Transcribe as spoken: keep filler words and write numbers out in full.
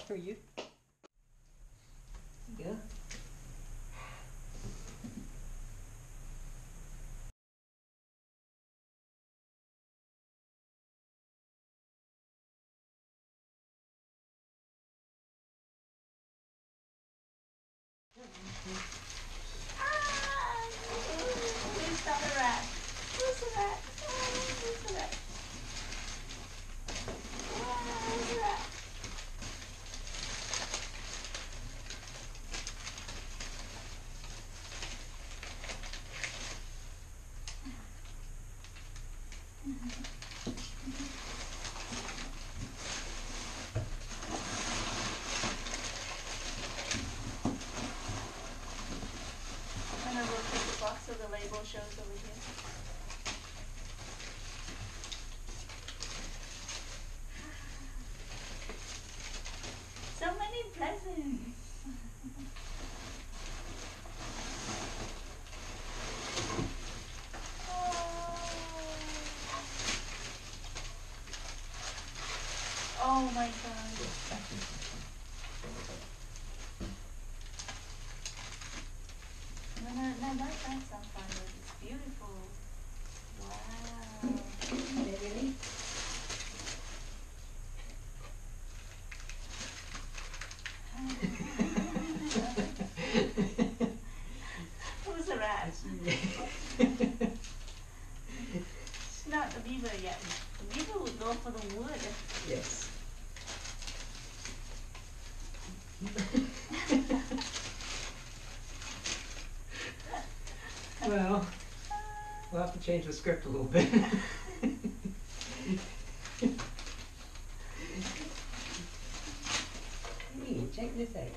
for you. Yeah. Ah! Who's got a rat? Who's the rat? Oh, who's the rat? Ah, who's the rat? I'm gonna rotate the box so the label shows over here. So many presents. Oh. Oh my god. No, no, no, that, that's on fire. It's beautiful. Wow. Beverly. Who's the rat? It's not the beaver yet. The beaver would go for the wood. Yes. Well, we'll have to change the script a little bit. Hey, check this out.